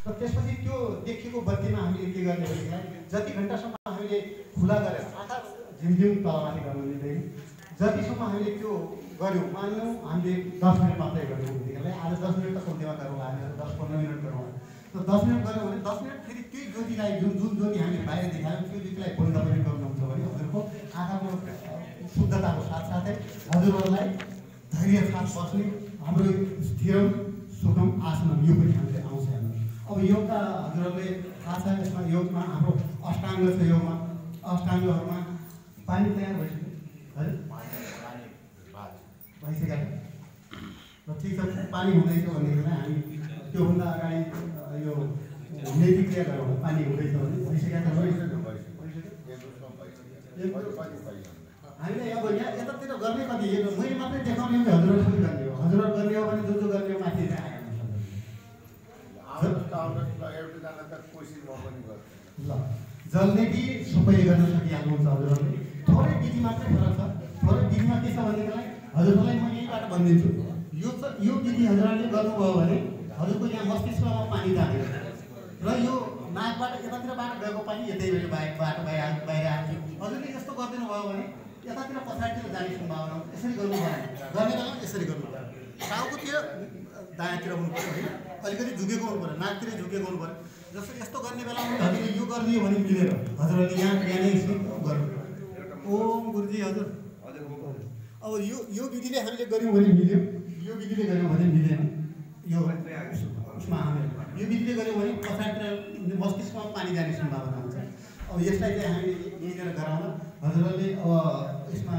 र त्यसपछि त्यो देखिएको बत्तीमा हामीले के गर्ने भनेदेखिलाई जति घन्टासम्म हामीले खुला गरेर आँखा झिमझिम तलमाथि गर्न दिँदैन, जतिसम्म हामीले त्यो गऱ्यौँ, मान्यौँ हामीले 10 मिनट मात्रै गऱ्यौँ भनेदेखिलाई आज 10 मिनट त कम्तीमा गरौँ, हामीहरू 10-15 मिनट गरौँ। र 10 मिनट गऱ्यौँ भने 10 मिनट फेरि त्यही ज्योतिलाई जुन ज्योति हामीले बाहिर देखायौँ त्यो ज्योतिलाई बन्द पनि गर्नुहुन्छ भने हजुरको आँखाको शुद्धताको साथसाथै हजुरहरूलाई धैर्य साथ बस्ने हाम्रो स्थिरम सुखम आसनम यो पनि हामीले आउँछ हेर्नुहोस्। अब योगका हजुरहरूले थाहा छ, यसमा योगमा हाम्रो अष्टाङ्ग छ, योगमा अष्टाङ्गहरूमा पानी तयार भइसक्यो है, भइसकेको र ठिक छ। पानी हुँदैछ भनेदेखिलाई हामी त्योभन्दा अगाडि यो नेति क्रिया गरौँ, पानी हुँदैछ भने भइसकेको हामीले अब यहाँ यतातिर गर्ने कति मैले मात्रै देखाउने भने हजुरहरू पनि गर्ने हो, हजुरहरू गर्ने हो भने जो गर्ने हो माथि चाहिँ ल जलनेति सबैले गर्न सकिहाल्नुहुन्छ हजुरहरूले। थोरै विधि मात्रै फरक छ। थोरै विधिमा के छ भनेदेखिलाई हजुरहरूलाई म यहीँबाट भनिदिन्छु, यो विधि हजुरहरूले गर्नुभयो भने हजुरको यहाँ मस्तिष्कमा पानी जाने र यो नाकबाट यतातिरबाट गएको पानी यतै बाहिर आएको। हजुरले यस्तो गरिदिनु भयो भने यतातिर पछाडितिर जाने सम्भावना हुन्छ। यसरी गर्नु भएन, गर्ने बेलामा यसरी गर्नु पर्यो, टाउकोतिर दायाँतिर हुनु पऱ्यो है, अलिकति झुकेको हुनु पऱ्यो, नाकतिर झुकेको हुनु पऱ्यो। जस्तो यस्तो गर्ने बेलामा हजुरले यो गरिदियो भने मिलेर हजुरहरूले यहाँ नै गर्नु। ओम गुरुजी हजुर। अब यो विधिले हामीले गऱ्यौँ भने मिल्यो, यो विधिले गऱ्यौँ भने मिलेन। यो उसमा यो विधिले गऱ्यौँ भने पछाडितिर मस्तिष्कमा पानी जाने सम्भावना हुन्छ। अब यसलाई चाहिँ हामीले यहीँनिर गराउन हजुरहरूले अब यसमा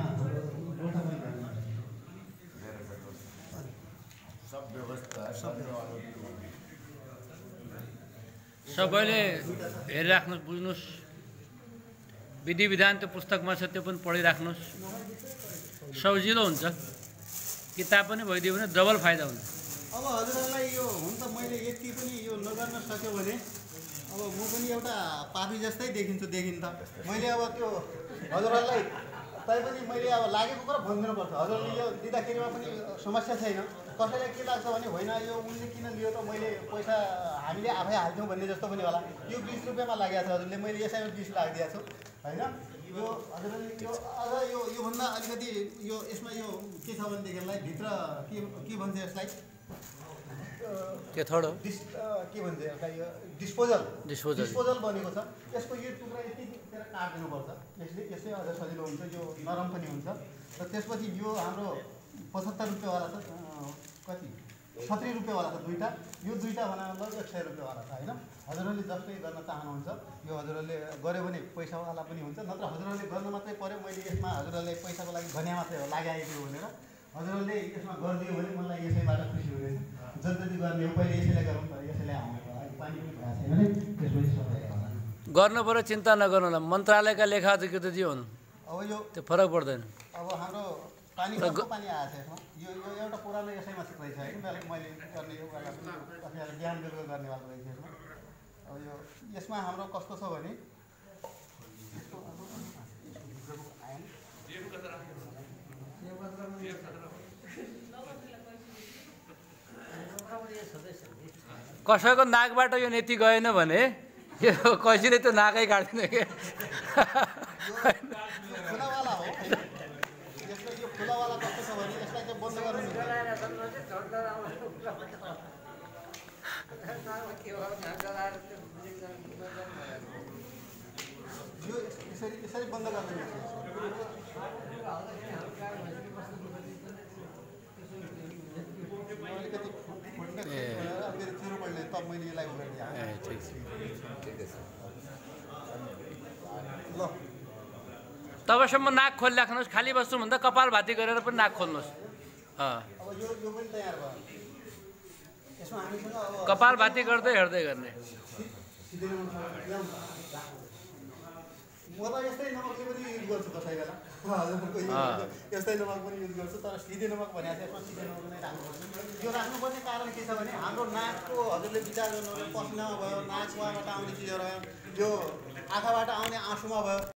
सबैले हेरिराख्नुहोस्, बुझ्नुहोस्। विधि विधान त्यो पुस्तकमा छ, त्यो पनि पढिराख्नुहोस्, सजिलो हुन्छ। किताब पनि भइदियो भने डबल फाइदा हुन्छ। अब हजुरहरूलाई यो हुन्छ, मैले यति पनि यो नगर्न सक्यो भने अब म पनि एउटा पापी जस्तै देखिन त। मैले अब त्यो हजुरहरूलाई तैपनि मैले अब लागेको कुरा भनिदिनुपर्छ। हजुरले यो दिँदाखेरिमा पनि समस्या छैन। कसैलाई के लाग्छ भने होइन यो उनले किन लियो त, मैले पैसा हामीले आफै हाल्थ्यौँ भन्ने जस्तो पनि होला। यो 20 रुपियाँमा लागेको छ हजुरले, मैले यसैमा 20 लागिदिएको छु होइन। यो हजुरले यो अझ योभन्दा अलिकति यो यसमा यो के छ भनेदेखिलाई भित्र के भन्छ यसलाई, के थोडो के भन्छ यसलाई, यो डिस्पोजल बनेको छ। यसको यो टुक्रा यति काटिदिनुपर्छ, यसले अझ सजिलो हुन्छ, यो नरम पनि हुन्छ। र त्यसपछि यो हाम्रो 75 रुपियाँवाला छ, कति 70 रुपियाँवाला छ दुईवटा। यो दुईवटा बनाएर लगभग 100 रुपियाँवाला छ होइन। हजुरहरूले जसले गर्न चाहनुहुन्छ यो हजुरहरूले गऱ्यो भने पैसावाला पनि हुन्छ, नत्र हजुरहरूले गर्न मात्रै पऱ्यो। मैले यसमा हजुरहरूले पैसाको लागि भने मात्रै हो, लगाइदियो भनेर हजुरहरूले यसमा गरिदियो भने मलाई यसैबाट खुसी हुनेछ। जति गर्ने हो पहिले यसैलाई गरौँ, तर यसैलाई आउने पानी पनि भएको छैन भने त्यसपछि सबै गर्नु पऱ्यो। चिन्ता नगर्नु होला, मन्त्रालयका लेखा अधिकृतजी हुन्, अब यो त्यो फरक पर्दैन। अब हाम्रो पानी कस्तो पानी आएको छ यसमा, यो एउटा पुरानो यसैमा रहेछ होइन। मैले गर्ने एउटा कतिलाई ज्ञान बेलुका गर्नेवाला रहेछ यसमा। अब यसमा हाम्रो कस्तो छ भने कसैको नाकबाट यो नेति गएन भने यो कसैले त्यो नाकै काट्दैन के। खुलावाला हो, यो खुलावाला कस्तो छ भने यसलाई चाहिँ बन्द गर्नु यो यसरी बन्द गर्नु अलिकति चुरो पड्ने तब मैले यसलाई ल तबसम्म नाक खोलिराख्नुहोस्, खाली बस्नुभन्दा कपाल भाती गरेर पनि नाक खोल्नुहोस्। अब यो पनि तयार भयो। यसमा हामीसँग अब कपाल भाती गर्दै हेर्दै गर्ने। म त यस्तै नमकले पनि युज गर्छु कसै बेला, हजुरको यस्तै नमक पनि युज गर्छु, तर सिधे नमक भनेको चाहिँ यसमा सिधे नमक नै राख्नुपर्छ। यो राख्नुपर्ने कारण के छ भने हाम्रो नाकको हजुरले विचार गर्नु पसिनामा भयो, नाकबाट आउने चिजहरू भयो, यो आँखाबाट आउने आँसुमा भयो।